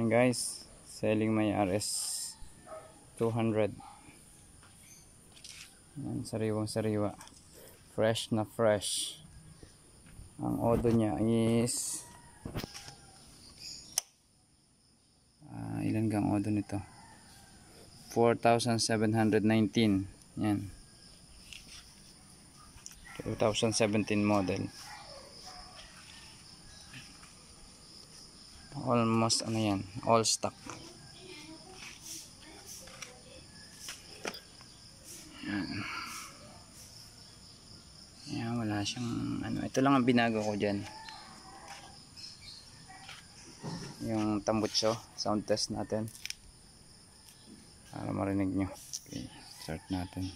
Ayan guys, selling my RS200. Ayan, sariwang sariwa, fresh na fresh. Ang odo niya is ilan gang odo nito? 4,719. Yan, 2017 model. Almost ano yan, all stock. Yan. Yan, wala siyang ano, ito lang ang binago ko dyan, yung tambutso. Sound test natin para marinig nyo. Okay, start natin.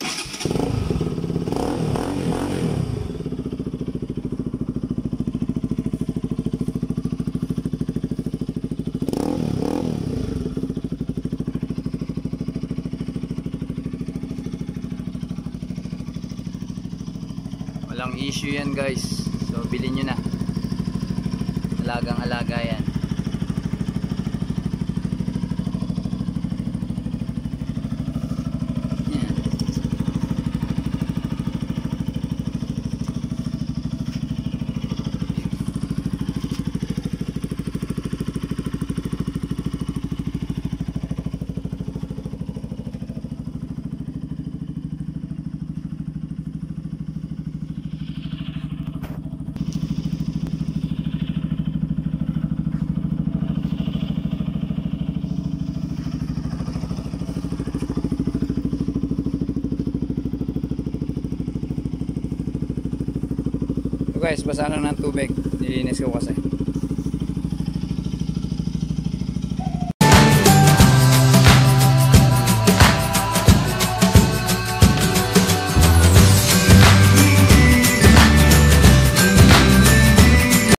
Walang issue yan guys, so bilhin nyo na. Alagang alaga yan. Guys, basa lang ng tubig, nilinis ko kasi.